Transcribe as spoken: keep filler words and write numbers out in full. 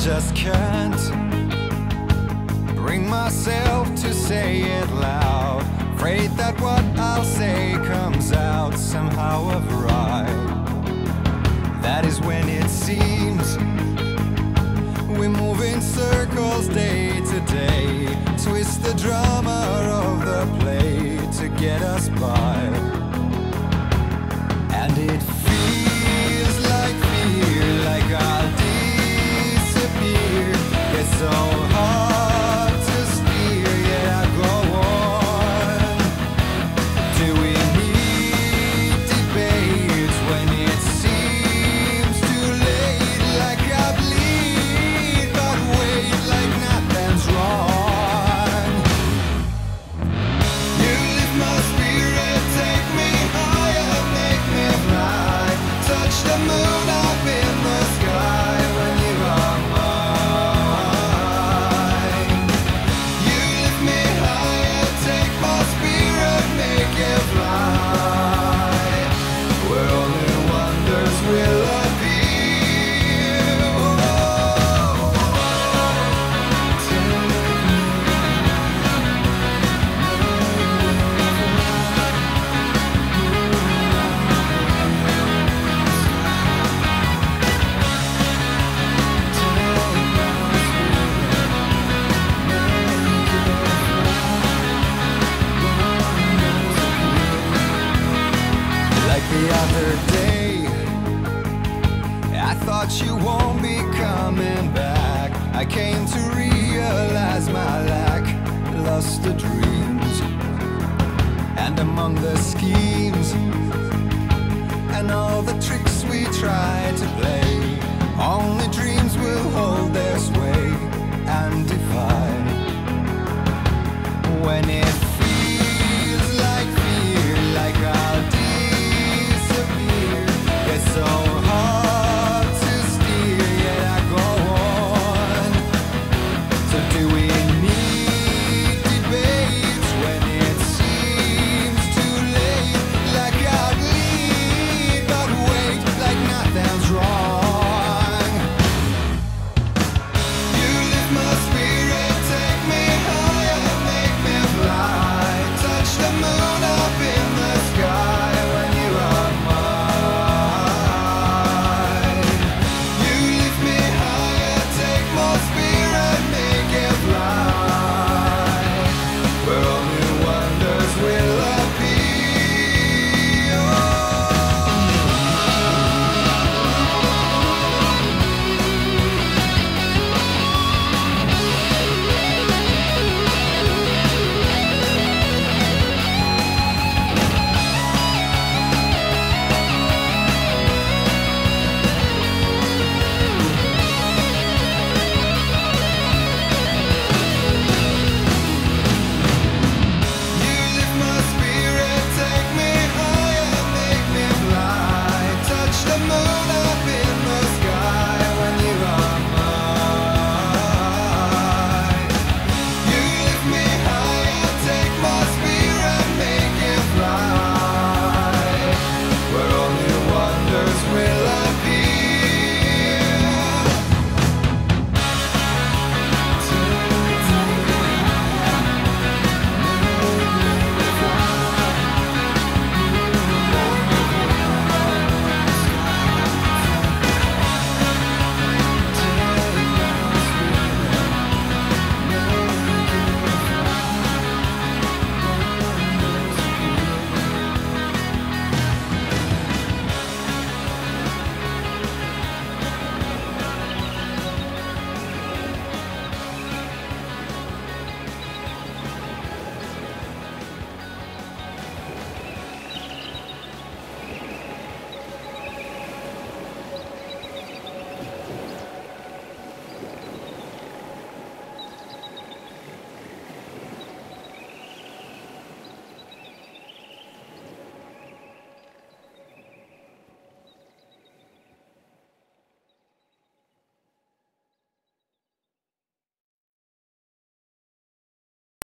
just can't bring myself to say it loud. Afraid that what I'll say comes out somehow of right. That is when it seems we move in circles day to day, twist the drama of the play to get us by. And it feels like fear, like I'll disappear. It's so hard to steer, yet I go on. Do we need debates when it seems too late? Like I bleed, but wait, like nothing's wrong. You lift my spirit, take me higher, make me fly. Touch the moon up in the sky when you are mine. You lift me higher, take my spirit, make it fly. Where only wonders will appear. Like the other day, I thought you won't be coming back. I came to realize my lack, lost the dreams. And among the schemes and all the tricks we try to play, only dreams will hold their sway.